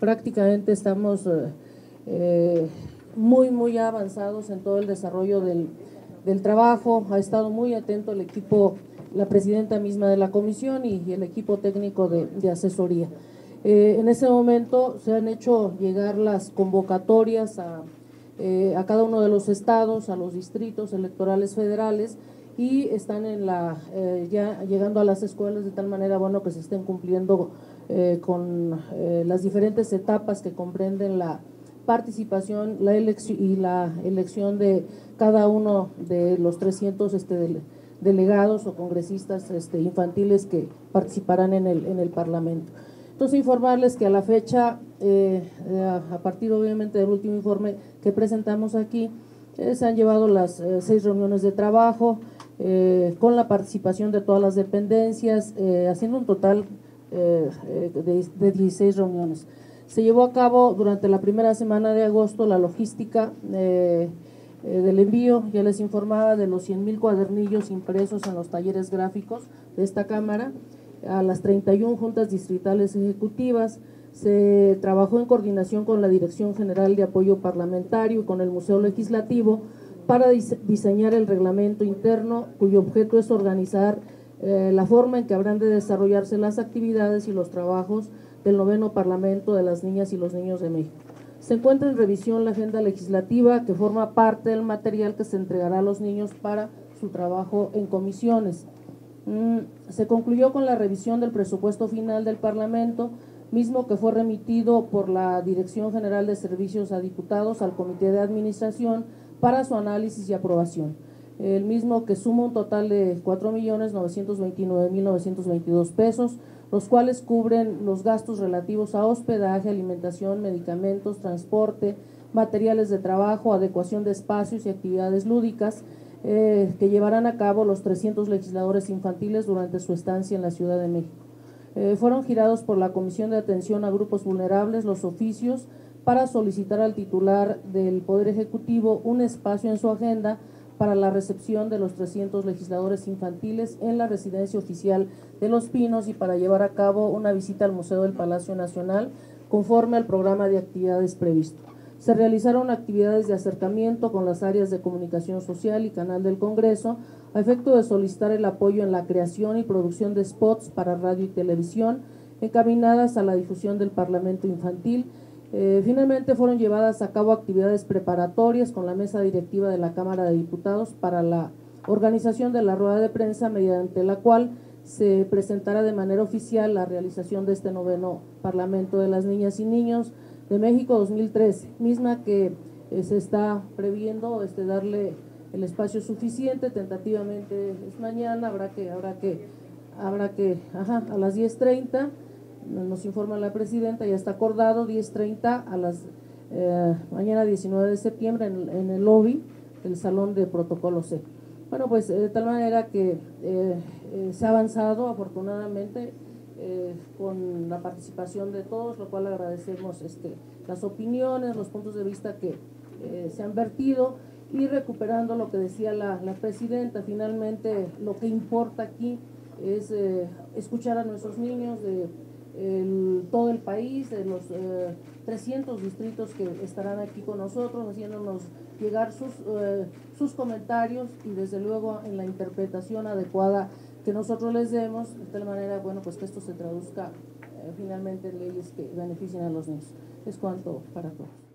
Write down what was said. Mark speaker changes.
Speaker 1: prácticamente estamos muy avanzados en todo el desarrollo del trabajo. Ha estado muy atento el equipo, la presidenta misma de la comisión y el equipo técnico de asesoría. En ese momento se han hecho llegar las convocatorias a cada uno de los estados, a los distritos electorales federales, y están ya llegando a las escuelas de tal manera, bueno, que se estén cumpliendo con las diferentes etapas que comprenden la participación la elección de cada uno de los 300 delegados o congresistas infantiles que participarán en el Parlamento. Entonces, informarles que a la fecha, a partir obviamente del último informe que presentamos aquí, se han llevado las 6 reuniones de trabajo con la participación de todas las dependencias, haciendo un total de 16 reuniones. Se llevó a cabo durante la primera semana de agosto la logística del envío. Ya les informaba de los 100,000 cuadernillos impresos en los talleres gráficos de esta Cámara a las 31 juntas distritales ejecutivas. Se trabajó en coordinación con la Dirección General de Apoyo Parlamentario y con el Museo Legislativo para diseñar el reglamento interno, cuyo objeto es organizar la forma en que habrán de desarrollarse las actividades y los trabajos del 9º Parlamento de las Niñas y los Niños de México. Se encuentra en revisión la agenda legislativa, que forma parte del material que se entregará a los niños para su trabajo en comisiones. Se concluyó con la revisión del presupuesto final del Parlamento, mismo que fue remitido por la Dirección General de Servicios a Diputados al Comité de Administración para su análisis y aprobación. El mismo, que suma un total de 4,929,922 pesos, los cuales cubren los gastos relativos a hospedaje, alimentación, medicamentos, transporte, materiales de trabajo, adecuación de espacios y actividades lúdicas que llevarán a cabo los 300 legisladores infantiles durante su estancia en la Ciudad de México. Fueron girados por la Comisión de Atención a Grupos Vulnerables los oficios para solicitar al titular del Poder Ejecutivo un espacio en su agenda para la recepción de los 300 legisladores infantiles en la residencia oficial de Los Pinos y para llevar a cabo una visita al Museo del Palacio Nacional conforme al programa de actividades previsto. Se realizaron actividades de acercamiento con las áreas de comunicación social y canal del Congreso a efecto de solicitar el apoyo en la creación y producción de spots para radio y televisión encaminadas a la difusión del Parlamento infantil. Finalmente fueron llevadas a cabo actividades preparatorias con la mesa directiva de la Cámara de Diputados para la organización de la rueda de prensa, mediante la cual se presentará de manera oficial la realización de este 9º Parlamento de las Niñas y Niños de México 2013, misma que se está previendo darle el espacio suficiente. Tentativamente es mañana, habrá que a las 10:30, nos informa la presidenta, ya está acordado 10:30 a las mañana 19 de septiembre en el lobby del Salón de Protocolo C. Bueno, pues de tal manera que se ha avanzado afortunadamente con la participación de todos, lo cual agradecemos las opiniones, los puntos de vista que se han vertido, y recuperando lo que decía la presidenta. Finalmente lo que importa aquí es escuchar a nuestros niños de todo el país, de los 300 distritos que estarán aquí con nosotros, haciéndonos llegar sus comentarios y desde luego en la interpretación adecuada que nosotros les demos, de tal manera, bueno, pues que esto se traduzca finalmente en leyes que beneficien a los niños. Es cuanto para todos.